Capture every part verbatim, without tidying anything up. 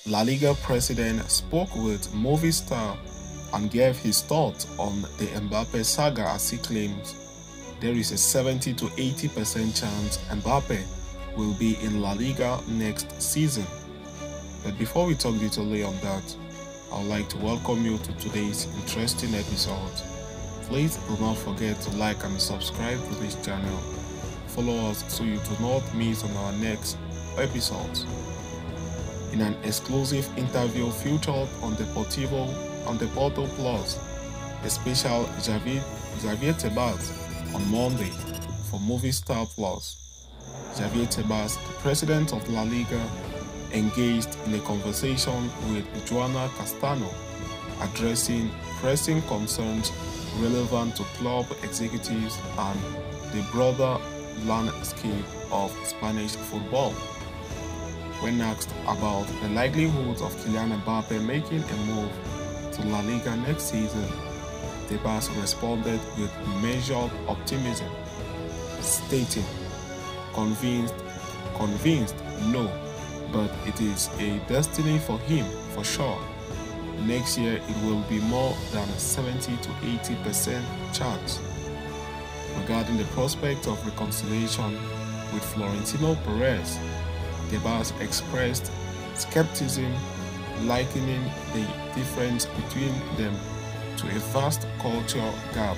La Liga president spoke with Movistar and gave his thoughts on the Mbappe saga as he claims there is a seventy to eighty percent chance Mbappe will be in La Liga next season. But before we talk detailedly on that, I would like to welcome you to today's interesting episode. Please do not forget to like and subscribe to this channel. Follow us so you do not miss on our next episodes. In an exclusive interview featured on Deportivo on Deporto Plus, a special Javier, Javier Tebas on Monday for Movistar Plus, Javier Tebas, the president of La Liga, engaged in a conversation with Joana Castano, addressing pressing concerns relevant to club executives and the broader landscape of Spanish football. When asked about the likelihood of Kylian Mbappe making a move to La Liga next season, Tebas responded with measured optimism, stating, convinced, convinced, no, but it is a destiny for him for sure. Next year it will be more than a seventy to eighty percent chance. Regarding the prospect of reconciliation with Florentino Perez, Tebas expressed skepticism, likening the difference between them to a vast cultural gap.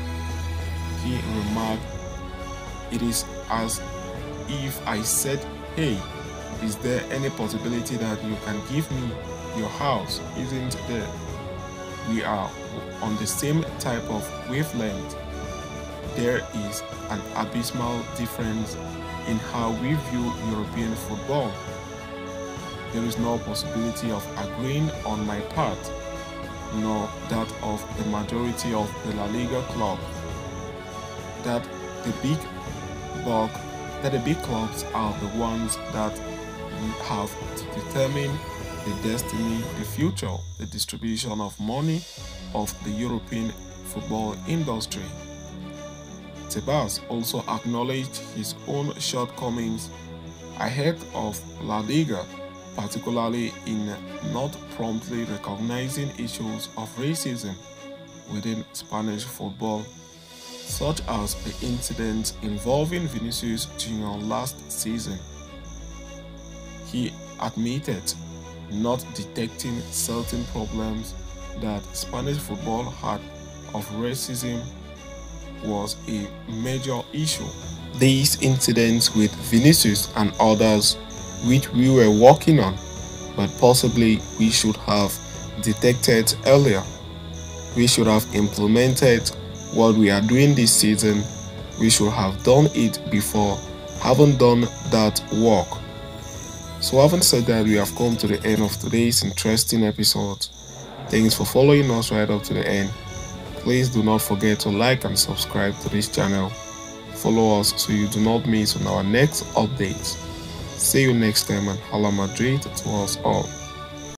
He remarked, "It is as if I said, hey, is there any possibility that you can give me your house? Isn't there? We are on the same type of wavelength. There is an abysmal difference in how we view European football. There is no possibility of agreeing on my part, nor that of the majority of the La Liga club, that the big bulk, that the big clubs are the ones that have to determine the destiny, the future, the distribution of money of the European football industry." Tebas also acknowledged his own shortcomings ahead of La Liga, particularly in not promptly recognizing issues of racism within Spanish football, such as the incident involving Vinicius Junior last season. He admitted not detecting certain problems that Spanish football had of racism was a major issue. These incidents with Vinicius and others which we were working on, but possibly we should have detected earlier. We should have implemented what we are doing this season. We should have done it before, haven't done that work. So having said that, we have come to the end of today's interesting episode. Thanks for following us right up to the end. Please do not forget to like and subscribe to this channel. Follow us so you do not miss on our next updates. See you next time, and Hala Madrid to us all.